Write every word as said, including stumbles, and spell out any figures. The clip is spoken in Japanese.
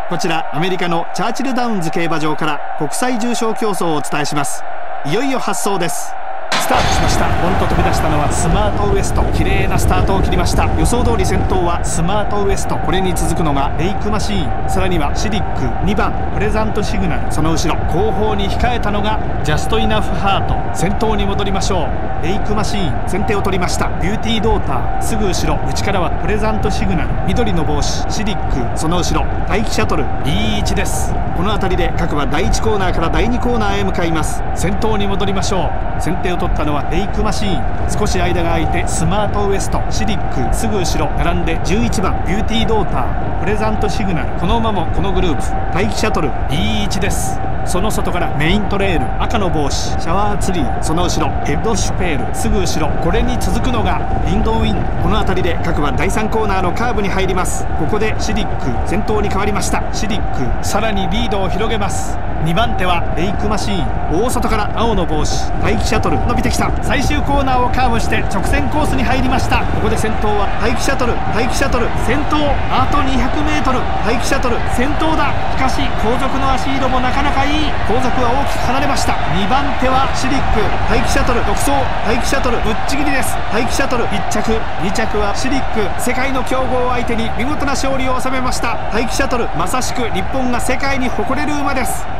こちらアメリカのチャーチルダウンズ競馬場から国際重賞競争をお伝えします。いよいよ発走です。スタートしました。ボンと飛び出したのはスマートウエスト。綺麗なスタートを切りました。予想通り先頭はスマートウエスト、これに続くのがレイクマシーン、さらにはシリック、にばんプレザントシグナル、その後ろ後方に控えたのがジャストイナフハート。先頭に戻りましょう。レイクマシーン先手を取りました。ビューティードーターすぐ後ろ、内からはプレザントシグナル、緑の帽子シリック、その後ろ大気シャトル。いい位置です。この辺りで各馬だいいちコーナーからだいにコーナーへ向かいます。先頭に戻りましょう。先手を取ったのはレイクマシーン、少し間が空いてスマートウエスト、シリックすぐ後ろ並んでじゅういちばんビューティードーター、プレザントシグナル、この馬もこのグループ大気シャトル。いい位置です。その外からメイントレール、赤の帽子シャワーツリー、その後ろヘッドシュペール、すぐ後ろこれに続くのがインドウィン。この辺りで各馬だいさんコーナーのカーブに入ります。ここでシリック先頭に変わりました。シリックさらにリードを広げます。にばん手はレイクマシーン、大外から青の帽子大気シャトル伸びてきた。最終コーナーをカーブして直線コースに入りました。ここで先頭は大気シャトル、大気シャトル先頭、あと にひゃくメートル 大気シャトル先頭だ。しかし後続の足色もなかなかいい。後続は大きく離れました。にばん手はシリック、大気シャトル独走、大気シャトルぶっちぎりです。大気シャトルいっちゃく、にちゃくはシリック。世界の強豪を相手に見事な勝利を収めました。大気シャトルまさしく日本が世界に誇れる馬です。